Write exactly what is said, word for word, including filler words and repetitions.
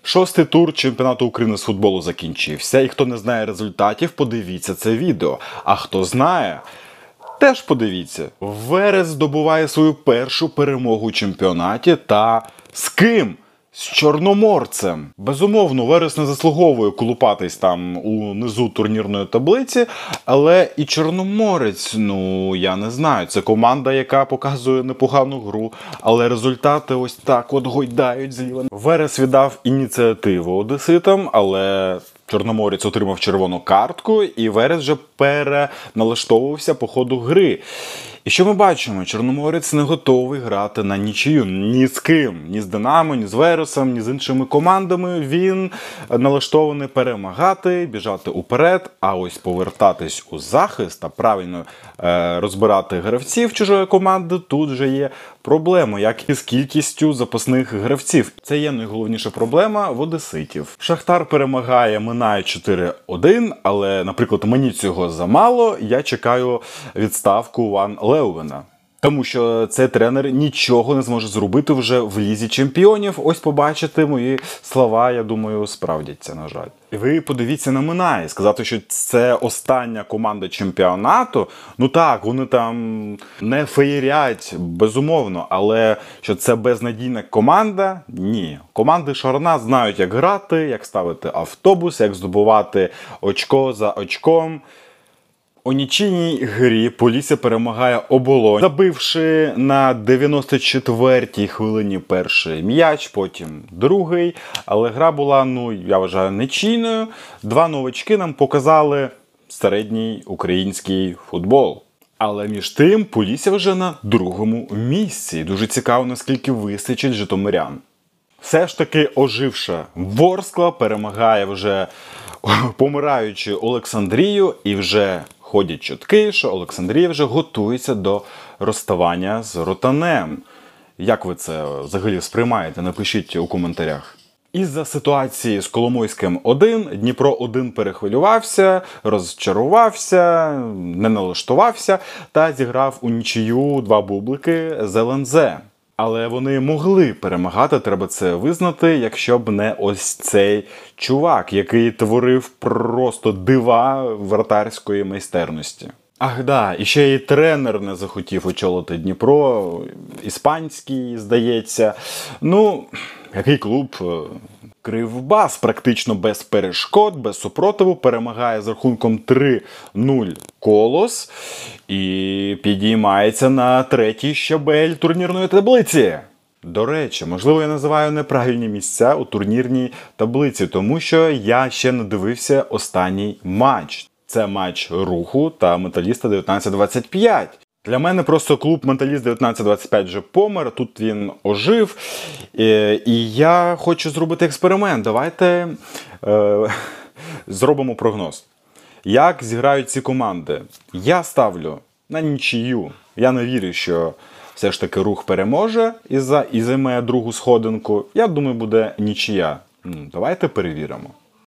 Шостий тур чемпіонату України з футболу закінчився, і хто не знає результатів, подивіться це відео. А хто знає, теж подивіться. Верес здобуває свою першу перемогу у чемпіонаті, та з ким? З Чорноморцем. Безумовно, Верес не заслуговує колупатись там унизу турнірної таблиці, але і Чорноморець, ну, я не знаю, це команда, яка показує непогану гру, але результати ось так от гойдають зліва. Верес віддав ініціативу одеситам, але Чорноморець отримав червону картку, і Верес вже переналаштовувався по ходу гри. І що ми бачимо? Чорноморець не готовий грати на нічию ні з ким. Ні з Динамо, ні з Вересом, ні з іншими командами. Він налаштований перемагати, біжати уперед, а ось повертатись у захист та правильно е, розбирати гравців чужої команди, тут вже є проблема, як і з кількістю запасних гравців. Це є найголовніша проблема в одеситів. Шахтар перемагає, минає чотири один, але, наприклад, мені цього замало, я чекаю відставку Ван Леувена. Тому що цей тренер нічого не зможе зробити вже в Лізі Чемпіонів. Ось побачите, мої слова, я думаю, справдяться, на жаль. І ви подивіться на Минай. Сказати, що це остання команда чемпіонату, ну так, вони там не феєрять, безумовно, але що це безнадійна команда? Ні. Команди Шарана знають, як грати, як ставити автобус, як здобувати очко за очком. У нічийній грі Полісся перемагає Оболонь, забивши на дев'яносто четвертій хвилині перший м'яч, потім другий. Але гра була, ну, я вважаю, нічийною. Два новачки нам показали середній український футбол. Але між тим Полісся вже на другому місці. Дуже цікаво, наскільки вистачить житомирян. Все ж таки оживша Ворскла перемагає вже помираючи Олександрію, і вже ходять чутки, що Олександрія вже готується до розставання з Ротанем. Як ви це взагалі сприймаєте? Напишіть у коментарях. Із-за ситуації з Коломойським один, Дніпро один перехвилювався, розчарувався, не налаштувався та зіграв у нічию два бублики з ел ен зет. Але вони могли перемагати, треба це визнати, якщо б не ось цей чувак, який творив просто дива вратарської майстерності. Ах да, і ще й тренер не захотів очолити Дніпро, іспанський, здається. Ну, який клуб? Кривбас практично без перешкод, без супротиву перемагає з рахунком три нуль Колос і підіймається на третій щабель турнірної таблиці. До речі, можливо, я називаю неправильні місця у турнірній таблиці, тому що я ще не дивився останній матч. Це матч Руху та Металіста дев'ятнадцять двадцять п'ять. Для мене просто клуб Металіст дев'ятнадцять двадцять п'ять вже помер, тут він ожив. І, і я хочу зробити експеримент. Давайте е, зробимо прогноз. Як зіграють ці команди? Я ставлю на нічию. Я не вірю, що все ж таки Рух переможе і займе другу сходинку. Я думаю, буде нічия. Давайте перевіримо.